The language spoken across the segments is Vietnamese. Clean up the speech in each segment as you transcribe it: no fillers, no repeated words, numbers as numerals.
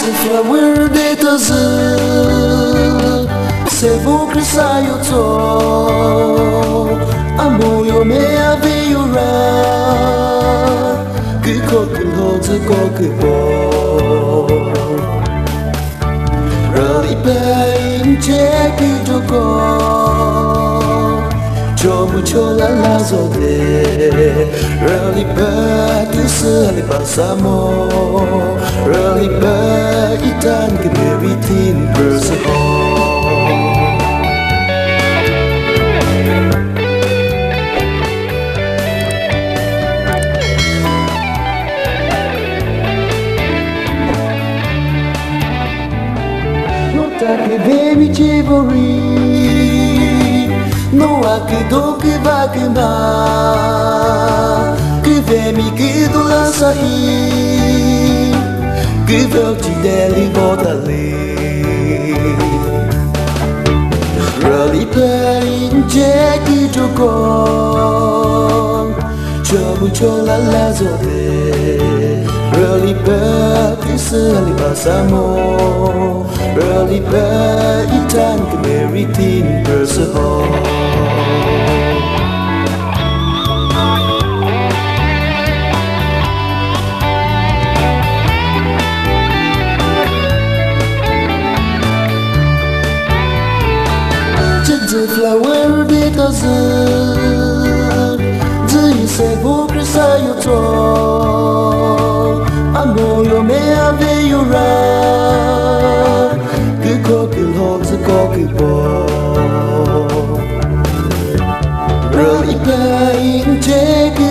flower de taze se vou crescer eu tô amor eu me aviura que coque hoje coque bo really bem che que tocou cho mucho la zode really bad tu se le pasamos really bad itan que everything personal que baby chivori no há que do que vai queimar que vem me que do lança aí que vou te dele e volta ali really bem que jogou chamo chola la zode really bad isso ali passamos really bad itan que everything personal the flower de taze de se vou crescer eu tô amor eu me aviura que coque hoje coque bo really bem che que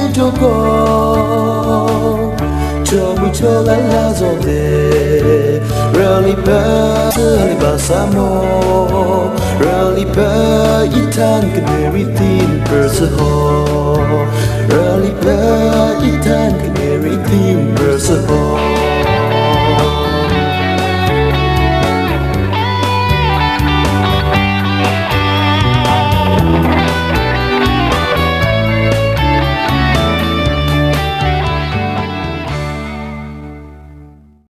jogou chomu chola la zode really bad ali passamos really bad itan que everything personal really bad itan que everything personal